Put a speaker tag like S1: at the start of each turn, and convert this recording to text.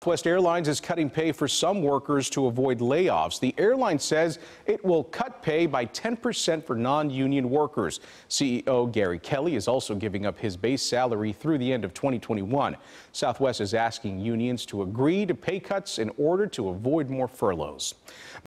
S1: Southwest Airlines is cutting pay for some workers to avoid layoffs. The airline says it will cut pay by 10% for non-union workers. CEO Gary Kelly is also giving up his base salary through the end of 2021. Southwest is asking unions to agree to pay cuts in order to avoid more furloughs.